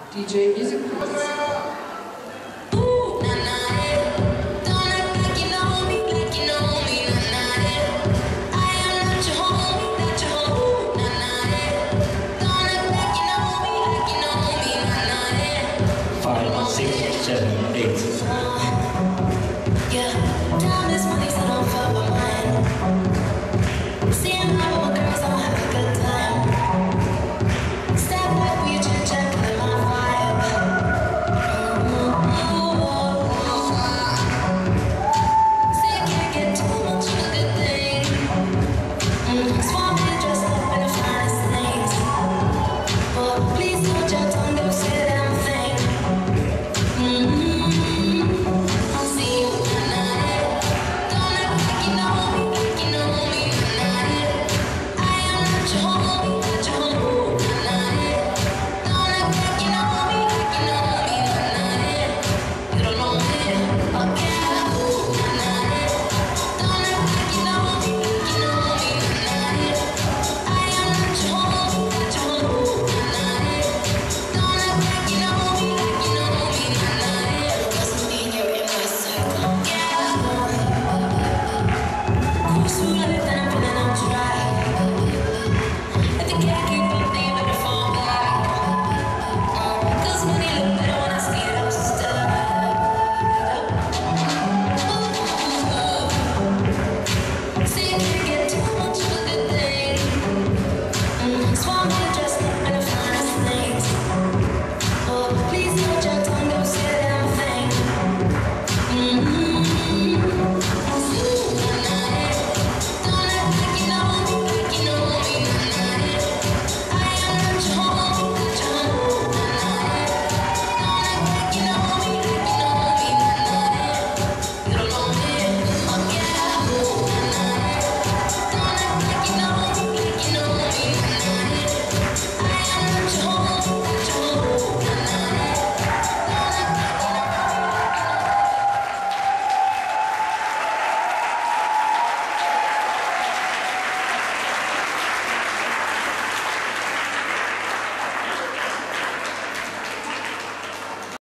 DJ Music Please. Five, six, seven, eight. Yeah, time is money, so don't fuck my mind. Seeing all my girls, I'ma have a good time. Step back with your chin check and my vibe. Say I can't get too much of a good thing. Swap me dressed up in the finest things. But please hold your tongue, don't say a damn thing. I'll see you tonight. Don't act like you know me, like you know me tonight. I am not your homie.